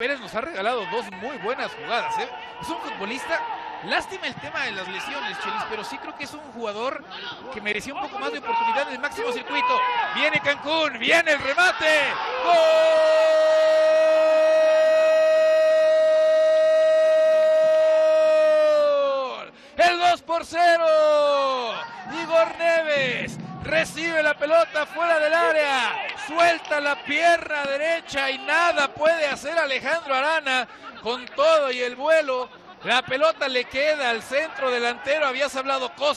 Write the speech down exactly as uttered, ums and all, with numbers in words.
Pérez nos ha regalado dos muy buenas jugadas, ¿eh? Es un futbolista, lástima el tema de las lesiones, Chelis, pero sí creo que es un jugador que merecía un poco más de oportunidad en el máximo circuito. Viene Cancún, viene el remate. ¡Gol! El dos por cero. Igor Neves recibe la pelota fuera del área, suelta la pierna derecha y nada puede hacer Alejandro Arana con todo y el vuelo. La pelota le queda al centro delantero, habías hablado cosas.